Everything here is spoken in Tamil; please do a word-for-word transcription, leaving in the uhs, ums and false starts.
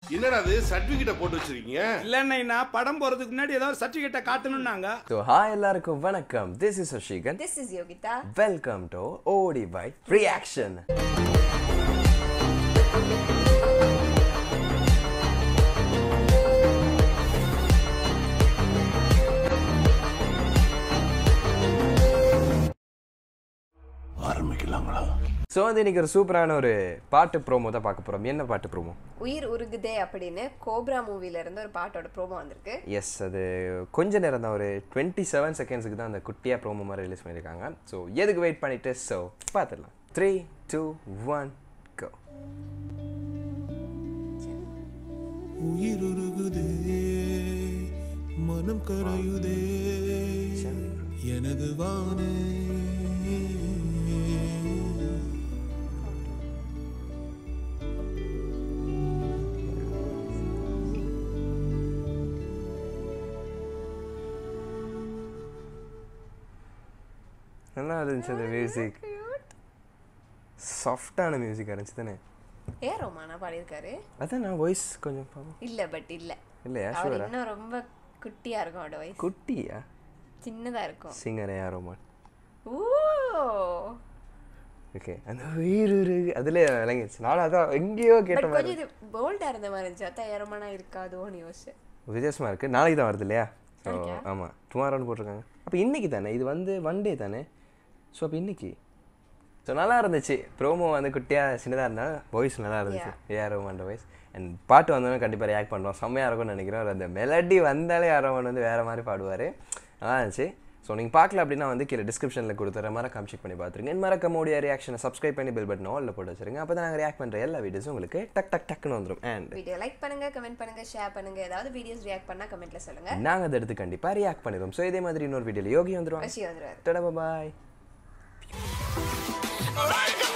என்னடா அது சர்டிபிகேட்ட போட்டு வச்சிருக்கீங்க? இல்லன்னா படம் போறதுக்கு முன்னாடி ஏதோ சர்டிபிகேட்ட காட்டணும்னாங்க. So hi எல்லாருக்கும் வணக்கம். This is Ashigan. This is Yogita. Welcome to O D Y Reaction. ஆரம்பிக்கலாங்களா? சோ வந்து இன்னைக்கு ஒரு சூப்பரான ஒரு பாட்டு ப்ரோமோ தான் பார்க்க போறோம். என்ன பாட்டு ப்ரோமோ? உயிர் உருகுதே அப்படின்னு கோப்ரா மூவில இருந்து ஒரு பாட்டோட ப்ரோமோ வந்திருக்கு. எஸ், அது கொஞ்ச நேரம் தான், ஒரு டுவெண்ட்டி செவன் செகண்ட்ஸ்க்கு தான் அந்த குட்டியா ப்ரோமோ மாதிரி ரிலீஸ் பண்ணியிருக்காங்க. ஸோ எதுக்கு வெயிட் பண்ணிட்டு ஸோ பார்த்துடலாம். Three two one go. உயிர் உருகுதே மனம் கரையுதே எனது வானே நல்லா இருந்துச்சு அந்த மியூசிக். சாஃப்டான மியூசிக் இருந்துச்சு தானே? ஏ ரோமானா பாடியிருக்காரு. அதான் நான் வாய்ஸ் கொஞ்சம் பாப்போம். இல்ல பட் இல்ல இல்லையா? அவர் ஷூரா? இன்னும் ரொம்ப குட்டியா இருக்கும் அவரோட வாய்ஸ். குட்டியா? சின்னதா இருக்கும். சிங்கர் ஏ ரோமான். ஓ ஓகே, அந்த உயிர் உருகு அதுல விளங்கிடுச்சு. நானும் அதான் எங்கேயோ கேட்ட பட் மாதிரி. கொஞ்சம் இது போல்டா இருந்த மாதிரி இருந்துச்சு. அதான் ஏ ரோமானா இருக்காதோன்னு யோசிச்சேன். வித்தியாசமா இருக்கு. நாளைக்கு தான் வருது இல்லையா? ஸோ நாளைக்கா? ஆமாம், டுமாரோன்னு போட்டிருக்காங்க. அப்போ இன்னைக்கு தானே இது வந்து ஒன் டே தானே? ஸோ அப்போ இன்னைக்கு ஸோ நல்லா இருந்துச்சு. ப்ரோமோ வந்து குட்டியாக சின்னதாக இருந்தால் வாய்ஸ் நல்லா இருந்துச்சு. AR Rahman voice. அண்ட் பாட்டு வந்தோடனே கண்டிப்பாக ரியாக்ட் பண்ணுறோம். செம்மையாக இருக்கும்னு நினைக்கிறோம். அந்த மெலடி வந்தாலே ஏஆர் ரஹ்மான் வந்து வேறு மாதிரி பாடுவார். நல்லா இருந்துச்சு. ஸோ நீங்கள் பார்க்கல அப்படின்னா வந்து கீழே டிஸ்கிரிப்ஷனில் கொடுத்துற மறக்காம செக் பண்ணி பார்த்துருங்க. என் மறக்காம ஓடிய ரியாக்ஷனை சப்ஸ்கிரைப் பண்ணி பெல் பட்டன் ஆல்ல போட்டு வச்சிருங்க. அப்போ தான் நாங்கள் ரியாக்ட் பண்ணுற எல்லா வீடியோஸும் உங்களுக்கு டக் டக் டக்குன்னு வந்துடும். அண்ட் வீடியோ லைக் பண்ணுங்க, கமெண்ட் பண்ணுங்க, ஷேர் பண்ணுங்க. ஏதாவது வீடியோஸ் ரியாக்ட் பண்ணா கமெண்ட்ல சொல்லுங்க. நாங்கள் அதை எடுத்து கண்டிப்பாக ரியாக்ட் பண்ணிடுவோம். ஸோ இதே மாதிரி இன்னொரு வீடியோவில் யோகி வந்துடுவோம். அஷி வந்துருவாரு. டடா பாய்.